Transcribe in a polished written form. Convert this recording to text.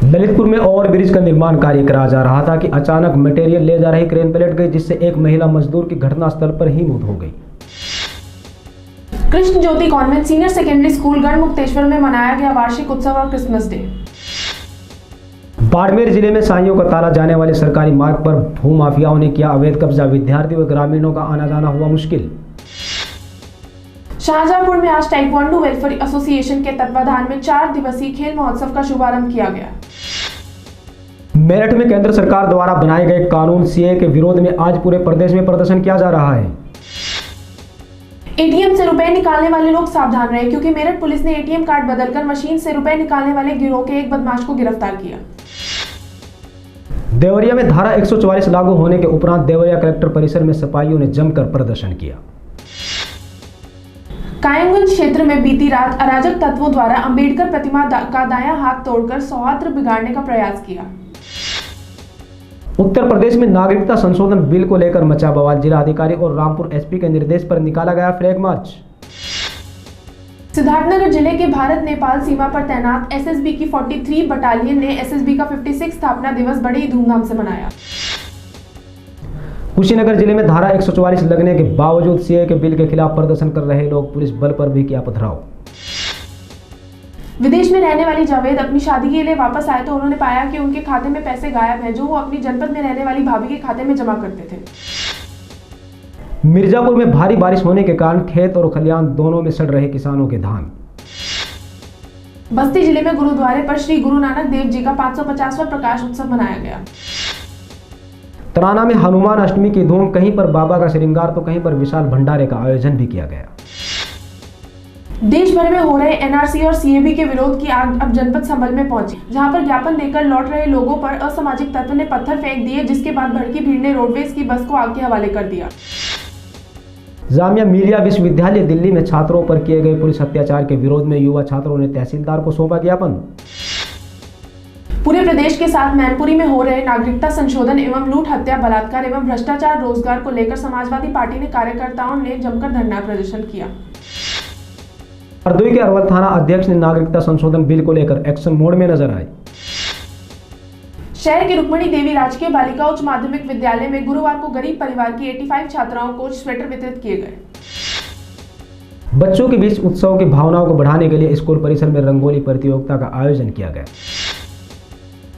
ललितपुर में ओवरब्रिज का निर्माण कार्य करा जा रहा था कि अचानक मटेरियल ले जा रही क्रेन पलट गई, जिससे एक महिला मजदूर की घटनास्थल पर ही मौत हो गई। Krishna Jyoti convent senior secondary school Garhmukteshwar में मनाया गया वार्षिक उत्सव और क्रिसमस डे। बाड़मेर जिले में साइयों का ताला जाने वाले सरकारी मार्ग पर भूमाफियाओं ने किया अवैध कब्जा, विद्यार्थियों व ग्रामीणों का आना जाना हुआ मुश्किल। शाहजहांपुर में आज ताइक्वांडो वेलफेयर एसोसिएशन के तत्वाधान में 4 दिवसीय खेल महोत्सव का शुभारंभ किया गया। मेरठ में केंद्र सरकार द्वारा बनाए गए कानून सीए के विरोध में आज पूरे प्रदेश में प्रदर्शन किया जा रहा है। एटीएम से रुपए निकालने वाले लोग सावधान रहे, क्योंकि मेरठ पुलिस ने एटीएम कार्ड बदलकर मशीन से रुपए निकालने वाले गिरोह के एक बदमाश को गिरफ्तार किया। देवरिया में धारा 144 लागू होने के उपरांत देवरिया कलेक्टर परिसर में सिपाहियों ने जमकर प्रदर्शन किया। कायमगंज क्षेत्र में बीती रात अराजक तत्वों द्वारा अंबेडकर प्रतिमा का दायां हाथ तोड़कर सौहार्द बिगाड़ने का प्रयास किया। उत्तर प्रदेश में नागरिकता संशोधन बिल को लेकर मचा बवाल, जिला अधिकारी और रामपुर एसपी के निर्देश पर निकाला गया फ्लैग मार्च। सिद्धार्थनगर जिले के भारत नेपाल सीमा पर तैनात एसएसबी की 43 बटालियन ने एसएसबी का 56 स्थापना दिवस बड़ी धूमधाम से मनाया। कुशीनगर जिले में धारा 144 लगने के बावजूद सीए के बिल के खिलाफ प्रदर्शन कर रहे लोग पुलिस बल पर भी किया पथराव। विदेश में रहने वाली जावेद अपनी शादी के लिए वापस आए तो उन्होंने पाया कि उनके खाते में पैसे गायब हैं, जो वो अपनी जनपद में रहने वाली भाभी के खाते में जमा करते थे। मिर्जापुर में भारी बारिश होने के कारण खेत और खलियान दोनों में सड़ रहे किसानों के धान। बस्ती जिले में गुरुद्वारे पर श्री गुरु नानक देव जी का 550वां प्रकाश उत्सव मनाया गया। तराना में हनुमान अष्टमी की धूम, कहीं पर बाबा का श्रृंगार तो कहीं पर विशाल भंडारे का आयोजन भी किया गया। देश भर में हो रहे एनआरसी और सीएबी के विरोध की आग अब जनपद संभल में पहुंची, जहां पर ज्ञापन देकर लौट रहे लोगों पर असामाजिक तत्व ने पत्थर फेंक दिए, जिसके बाद भड़की भीड़ ने रोडवेज की बस को आग के हवाले कर दिया। जामिया मिलिया विश्वविद्यालय दिल्ली में छात्रों पर किए गए पुलिस अत्याचार के विरोध में युवा छात्रों ने तहसीलदार को सौंपा ज्ञापन। पूरे प्रदेश के साथ मैनपुरी में हो रहे नागरिकता संशोधन एवं लूट, हत्या, बलात्कार एवं भ्रष्टाचार, रोजगार को लेकर समाजवादी पार्टी ने कार्यकर्ताओं ने जमकर धरना प्रदर्शन किया। हरदोई के अरवल थाना अध्यक्ष ने नागरिकता संशोधन बिल को लेकर एक्शन मोड में नजर आए। शहर के रुक्मणी देवी राजकीय बालिका उच्च माध्यमिक विद्यालय में गुरुवार को गरीब परिवार की 85 छात्राओं को स्वेटर वितरित किए गए। बच्चों के बीच उत्सव की भावनाओं को बढ़ाने के लिए स्कूल परिसर में रंगोली प्रतियोगिता का आयोजन किया गया।